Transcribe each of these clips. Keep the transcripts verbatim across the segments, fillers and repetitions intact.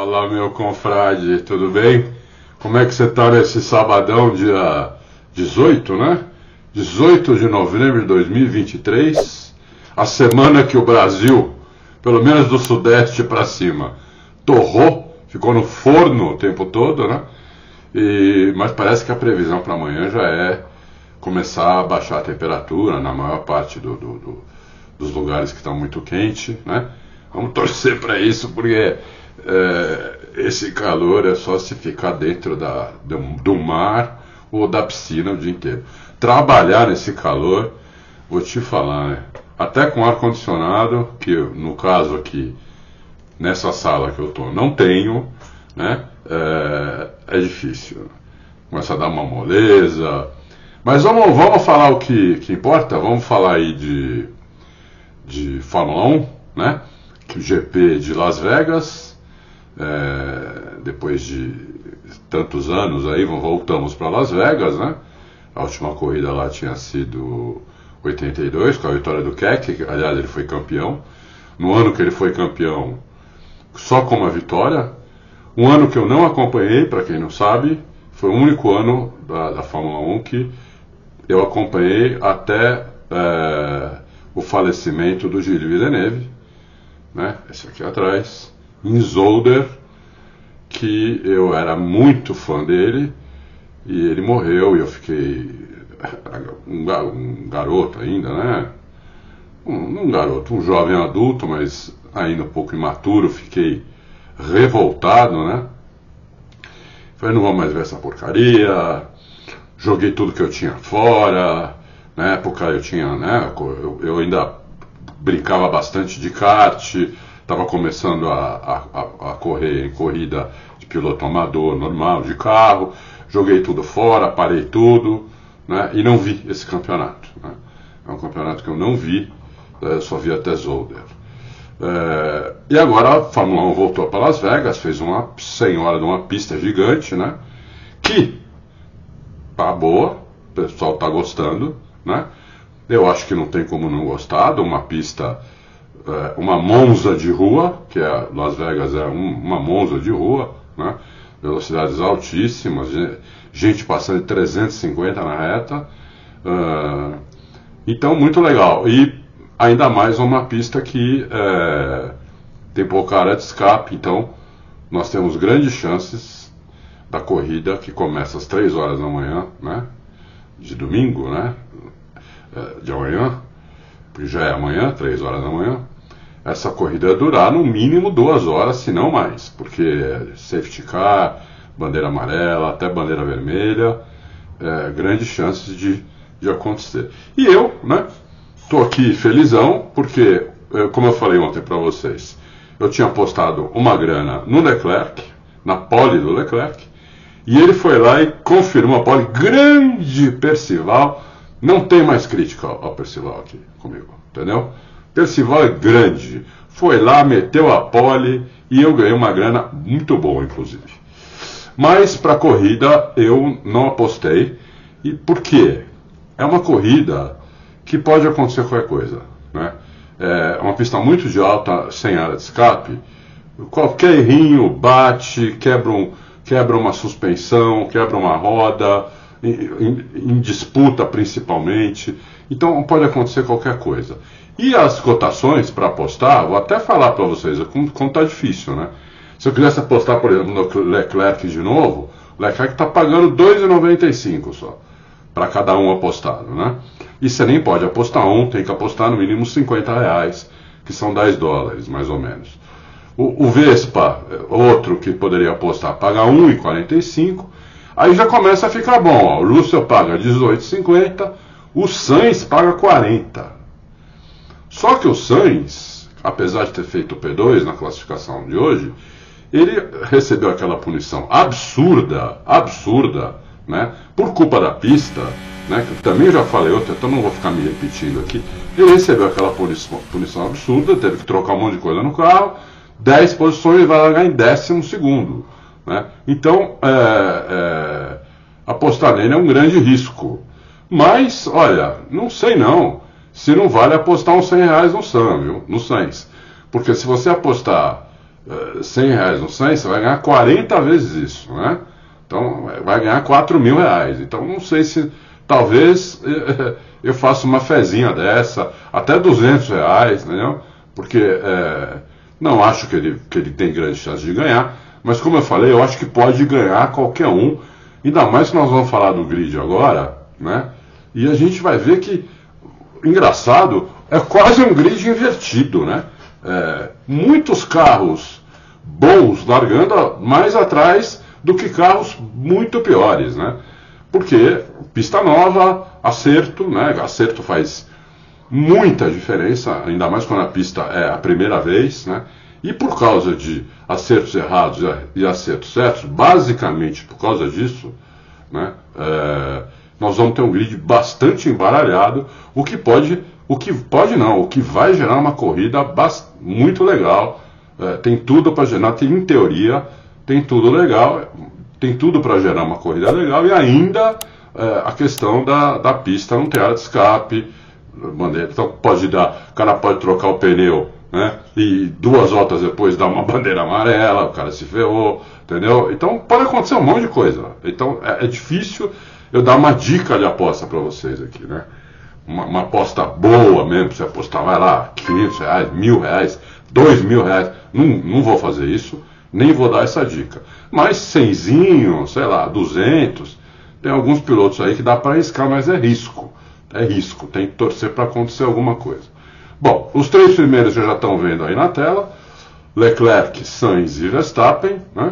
Fala, meu confrade, tudo bem? Como é que você tá nesse sabadão, dia dezoito, né? dezoito de novembro de dois mil e vinte e três, a semana que o Brasil, pelo menos do sudeste para cima, torrou, ficou no forno o tempo todo, né? E, mas parece que a previsão para amanhã já é começar a baixar a temperatura na maior parte do, do, do, dos lugares que estão muito quentes, né? Vamos torcer para isso, porque é, esse calor é só se ficar dentro da, do, do mar ou da piscina o dia inteiro. Trabalhar nesse calor, vou te falar, né? Até com ar-condicionado, que no caso aqui, nessa sala que eu estou, não tenho, né? É, é difícil. Começa a dar uma moleza. Mas vamos, vamos falar o que, que importa, vamos falar aí de, de Fórmula um, né? Que o G P de Las Vegas, é, depois de tantos anos aí, voltamos para Las Vegas, né? A última corrida lá tinha sido oitenta e dois, com a vitória do Keck, que aliás ele foi campeão. No ano que ele foi campeão, só com uma vitória. Um ano que eu não acompanhei, para quem não sabe, foi o único ano da, da Fórmula um que eu acompanhei até é, o falecimento do Gilles Villeneuve, né? Esse aqui atrás, em Zolder, que eu era muito fã dele, e ele morreu e eu fiquei um, um garoto ainda, né? Um, um garoto, um jovem adulto, mas ainda um pouco imaturo, fiquei revoltado, né? Falei, não vou mais ver essa porcaria, joguei tudo que eu tinha fora. Na época eu tinha, né? Eu, eu ainda brincava bastante de kart, estava começando a, a, a correr em corrida de piloto amador normal, de carro. Joguei tudo fora, parei tudo, né? E não vi esse campeonato, né? É um campeonato que eu não vi, eu só vi até Zolder. É, e agora a Fórmula um voltou para Las Vegas, fez uma senhora de uma pista gigante, né? Que tá boa, o pessoal tá gostando, né? Eu acho que não tem como não gostar de uma pista, é, uma Monza de rua, que é Las Vegas é um, uma Monza de rua, né? Velocidades altíssimas, gente passando de trezentos e cinquenta na reta, uh, então muito legal. E ainda mais uma pista que é, tem pouca área de escape, então nós temos grandes chances da corrida que começa às três horas da manhã, né, de domingo, né, de amanhã, porque já é amanhã, três horas da manhã, essa corrida durar no mínimo duas horas, se não mais, porque é safety car, bandeira amarela, até bandeira vermelha, é, grandes chances de, de acontecer. E eu, né, estou aqui felizão, porque, como eu falei ontem para vocês, eu tinha apostado uma grana no Leclerc, na pole do Leclerc, e ele foi lá e confirmou a pole. Grande Percival, não tem mais crítica ao Percival aqui comigo, entendeu? Percival é grande, foi lá, meteu a pole e eu ganhei uma grana muito boa, inclusive. Mas para a corrida eu não apostei, e por quê? É uma corrida que pode acontecer qualquer coisa, né? É uma pista muito de alta, sem área de escape, qualquer errinho bate, quebra, um, quebra uma suspensão, quebra uma roda, em, em, em disputa principalmente, então pode acontecer qualquer coisa. E as cotações para apostar, vou até falar para vocês, como, como tá difícil, né? Se eu quisesse apostar, por exemplo, no Leclerc de novo, o Leclerc está pagando dois reais e noventa e cinco centavos só, para cada um apostado, né? E você nem pode apostar um, tem que apostar no mínimo cinquenta reais, que são dez dólares, mais ou menos. O, o Vespa, outro que poderia apostar, paga um real e quarenta e cinco centavos, aí já começa a ficar bom, ó. O Russell paga dezoito reais e cinquenta centavos, o Sainz paga quarenta reais. Só que o Sainz, apesar de ter feito o P dois na classificação de hoje, ele recebeu aquela punição absurda, absurda, né, por culpa da pista, né, que eu também já falei outra, então não vou ficar me repetindo aqui. Ele recebeu aquela punição, punição absurda, teve que trocar um monte de coisa no carro, dez posições e vai largar em décimo segundo, né? Então, é, é, apostar nele é um grande risco. Mas, olha, não sei não, se não vale apostar uns cem reais no Sam, viu? No Sainz. Porque se você apostar uh, cem reais no Sainz, você vai ganhar quarenta vezes isso, né? Então vai ganhar quatro mil reais. Então não sei se, talvez eu faça uma fezinha dessa, até duzentos reais, entendeu? Porque é, não acho que ele, que ele tem grande chance de ganhar, mas como eu falei, eu acho que pode ganhar qualquer um, ainda mais que nós vamos falar do grid agora, né? E a gente vai ver que, engraçado, é quase um grid invertido, né? É, muitos carros bons largando mais atrás do que carros muito piores, né? Porque pista nova, acerto, né? Acerto faz muita diferença, ainda mais quando a pista é a primeira vez, né? E por causa de acertos errados e acertos certos, basicamente por causa disso, né? É, nós vamos ter um grid bastante embaralhado, o que pode, o que pode não, o que vai gerar uma corrida muito legal. É, tem tudo para gerar, tem, em teoria, tem tudo legal, tem tudo para gerar uma corrida legal, e ainda é, a questão da, da pista não ter área de escape, bandeira, então pode dar, o cara pode trocar o pneu, né, e duas voltas depois dar uma bandeira amarela, o cara se ferrou, entendeu? Então pode acontecer um monte de coisa. Então é, é difícil eu dar uma dica de aposta para vocês aqui, né? Uma, uma aposta boa mesmo, você apostar, vai lá, quinhentos reais, mil reais, dois mil reais, não, não vou fazer isso, nem vou dar essa dica. Mas cenzinho, sei lá, duzentos, tem alguns pilotos aí que dá para arriscar, mas é risco, é risco, tem que torcer para acontecer alguma coisa. Bom, os três primeiros vocês já estão vendo aí na tela, Leclerc, Sainz e Verstappen, né?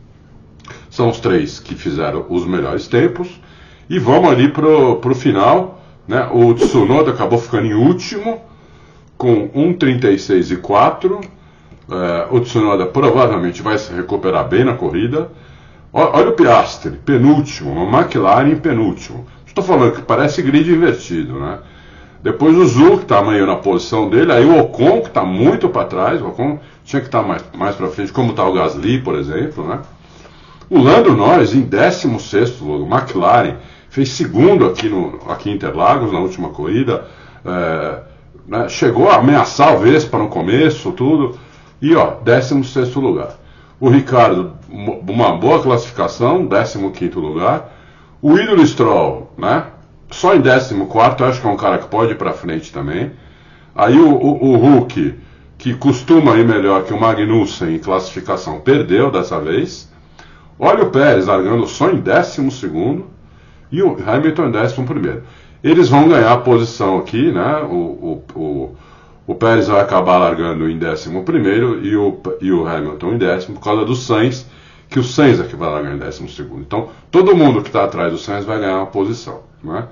São os três que fizeram os melhores tempos. E vamos ali pro, pro final, né? O Tsunoda acabou ficando em último, com um trinta e seis e quatro. É, o Tsunoda provavelmente vai se recuperar bem na corrida. Olha o Piastri, penúltimo, uma McLaren penúltimo. Estou falando que parece grid invertido, né? Depois o Zul, que está meio na posição dele, aí o Ocon, que está muito para trás, o Ocon tinha que estar tá mais, mais para frente, como está o Gasly, por exemplo, né? O Lando Norris em décimo sexto, o McLaren, fez segundo aqui, no, aqui em Interlagos, na última corrida, é, né, chegou a ameaçar o Vespa no começo, tudo, e ó, décimo sexto lugar. O Ricardo, uma boa classificação, décimo quinto lugar. O ídolo Stroll, né, só em décimo quarto, acho que é um cara que pode ir para frente também. Aí o, o, o Hulk, que costuma ir melhor que o Magnussen em classificação, perdeu dessa vez. Olha o Pérez largando só em décimo segundo e o Hamilton em décimo primeiro. Eles vão ganhar a posição aqui, né? O, o, o, o Pérez vai acabar largando em décimo primeiro e o, e o Hamilton em décimo por causa do Sainz, que o Sainz é que vai largar em décimo segundo. Então, todo mundo que está atrás do Sainz vai ganhar uma posição, né?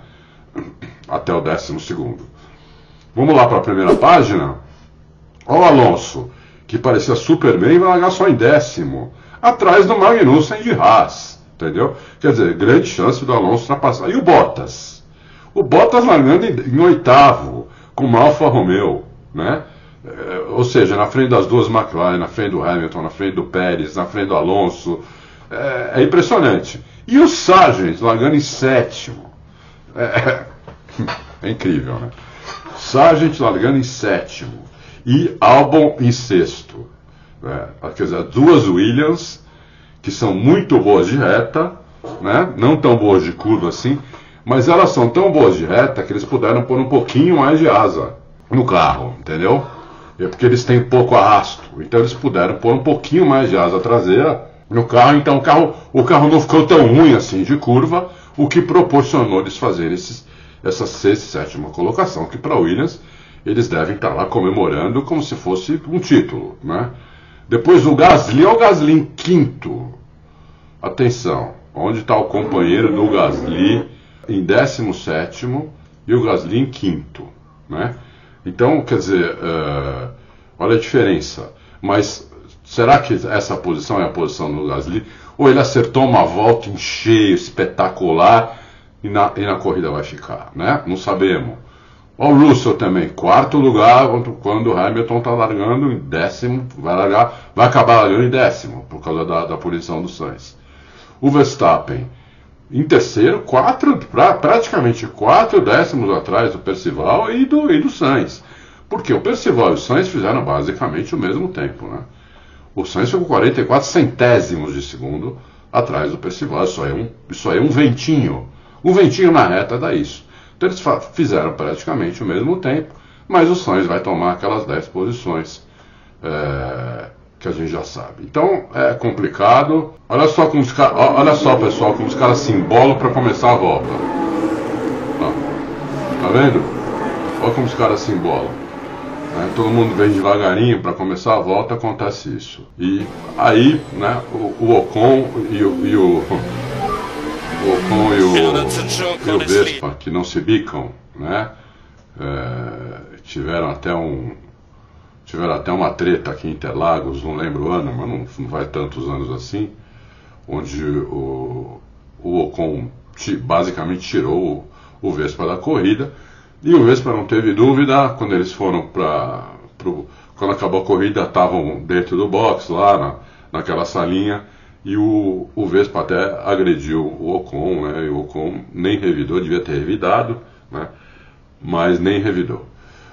Até o décimo segundo. Vamos lá para a primeira página. Olha o Alonso, que parecia super bem, vai largar só em décimo, atrás do Magnussen de Haas, entendeu? Quer dizer, grande chance do Alonso ultrapassar. E o Bottas? O Bottas largando em, em oitavo, com uma Alfa Romeo, né? É, ou seja, na frente das duas McLaren, na frente do Hamilton, na frente do Pérez, na frente do Alonso. É, é impressionante. E o Sargent largando em sétimo. É, é incrível, né? Sargent largando em sétimo. E Albon em sexto. É, quer dizer, duas Williams, que são muito boas de reta, né? Não tão boas de curva assim, mas elas são tão boas de reta que eles puderam pôr um pouquinho mais de asa no carro, entendeu? É porque eles têm pouco arrasto, então eles puderam pôr um pouquinho mais de asa traseira no carro, então o carro, o carro não ficou tão ruim assim de curva, o que proporcionou eles fazerem esses, essa sexta e sétima colocação, que para Williams eles devem estar lá comemorando como se fosse um título, né? Depois o Gasly, olha o Gasly em quinto. Atenção, onde está o companheiro do Gasly em décimo sétimo e o Gasly em quinto, né? Então, quer dizer, uh, olha a diferença. Mas será que essa posição é a posição do Gasly? Ou ele acertou uma volta em cheio, espetacular, e na, e na corrida vai ficar, né? Não sabemos. Olha o Russell também, quarto lugar, quando o Hamilton está largando em décimo, vai, largar, vai acabar largando em décimo, por causa da, da punição do Sainz. O Verstappen, em terceiro, quatro, pra, praticamente quatro décimos atrás do Percival e do, e do Sainz. Porque o Percival e o Sainz fizeram basicamente o mesmo tempo, né? O Sainz ficou quarenta e quatro centésimos de segundo atrás do Percival. Isso aí é um, isso aí é um ventinho. Um ventinho na reta dá isso. Então eles fizeram praticamente o mesmo tempo, mas o Sainz vai tomar aquelas dez posições é, que a gente já sabe. Então é complicado. Olha só, como os, olha só pessoal, como os caras se embolam para começar a volta. Tá vendo? Olha como os caras se embolam. Né? Todo mundo vem devagarinho para começar a volta, acontece isso. E aí, né, o, o Ocon e o, e o, o Ocon e o, e o Vespa, que não se bicam, né, é, tiveram até um tiveram até uma treta aqui em Interlagos, não lembro o ano, mas não, não vai tantos anos assim, onde o, o Ocon basicamente tirou o o Vespa da corrida, e o Vespa não teve dúvida. Quando eles foram para quando acabou a corrida, estavam dentro do box lá na, naquela salinha, e o, o Vespa até agrediu o Ocon, né, e o Ocon nem revidou, devia ter revidado, né, mas nem revidou.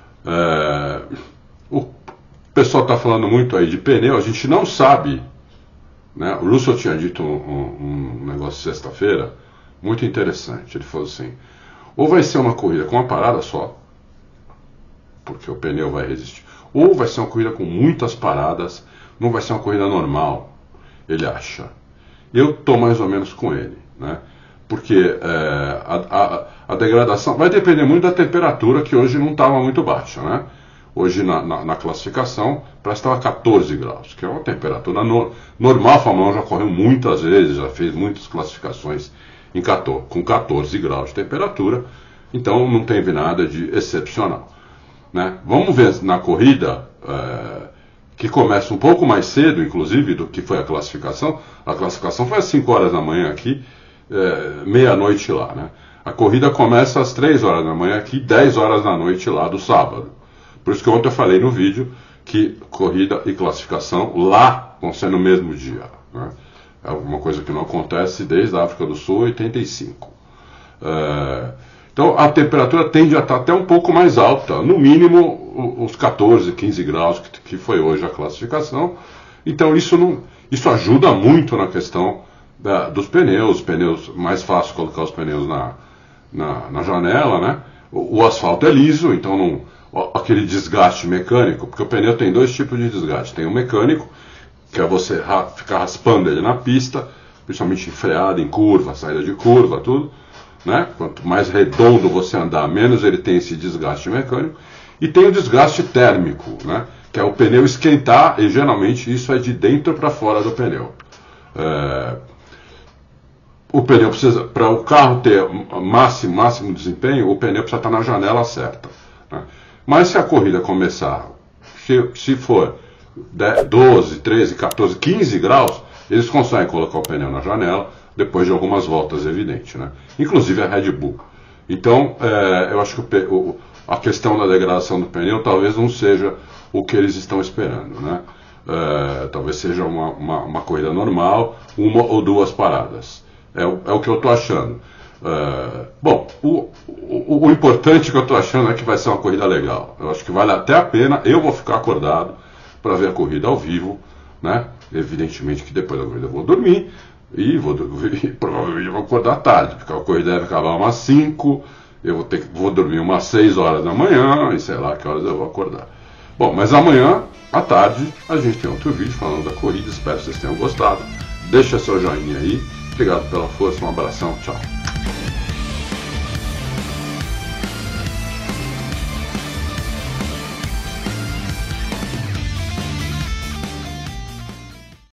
É, o pessoal está falando muito aí de pneu, a gente não sabe, né, o Russell tinha dito um, um, um negócio sexta-feira muito interessante. Ele falou assim: ou vai ser uma corrida com uma parada só, porque o pneu vai resistir, ou vai ser uma corrida com muitas paradas, não vai ser uma corrida normal, ele acha. Eu estou mais ou menos com ele, né? Porque é, a, a, a degradação vai depender muito da temperatura, que hoje não estava muito baixa, né? Hoje na, na, na classificação parece que estava quatorze graus, que é uma temperatura no, normal. A Fórmula um já correu muitas vezes, já fez muitas classificações em quatorze, com quatorze graus de temperatura, então não teve nada de excepcional, né? Vamos ver na corrida, é, que começa um pouco mais cedo, inclusive, do que foi a classificação. A classificação foi às cinco horas da manhã aqui, é, meia-noite lá, né? A corrida começa às três horas da manhã aqui, dez horas da noite lá do sábado. Por isso que ontem eu falei no vídeo que corrida e classificação lá vão ser no mesmo dia, né? É uma coisa que não acontece desde a África do Sul, oitenta e cinco. É, então a temperatura tende a estar até um pouco mais alta, no mínimo os quatorze, quinze graus que, que foi hoje a classificação. Então isso, não, isso ajuda muito na questão da, dos pneus, pneus, mais fácil colocar os pneus na, na, na janela, né? O, o asfalto é liso, então não, aquele desgaste mecânico, porque o pneu tem dois tipos de desgaste. Tem o mecânico, que é você ra ficar raspando ele na pista, principalmente em freada, em curva, saída de curva, tudo, né? Quanto mais redondo você andar, menos ele tem esse desgaste mecânico. E tem o desgaste térmico, né? Que é o pneu esquentar, e geralmente isso é de dentro para fora do pneu. É... O pneu precisa, para o carro ter máximo, máximo desempenho, o pneu precisa estar na janela certa, né? Mas se a corrida começar, se, se for doze, treze, quatorze, quinze graus, eles conseguem colocar o pneu na janela, depois de algumas voltas, evidente, né? Inclusive a Red Bull. Então, é, eu acho que o, o, a questão da degradação do pneu talvez não seja o que eles estão esperando, né? É, talvez seja uma, uma, uma corrida normal, uma ou duas paradas. É, é o que eu estou achando. É, bom, o, o, o importante que eu estou achando é que vai ser uma corrida legal. Eu acho que vale até a pena. Eu vou ficar acordado para ver a corrida ao vivo, né? Evidentemente que depois da corrida eu vou dormir, e vou dormir, provavelmente eu vou acordar tarde, porque a corrida deve acabar umas cinco, eu vou, ter, vou dormir umas seis horas da manhã, e sei lá que horas eu vou acordar. Bom, mas amanhã, à tarde, a gente tem outro vídeo falando da corrida. Espero que vocês tenham gostado. Deixa seu joinha aí. Obrigado pela força, um abração, tchau.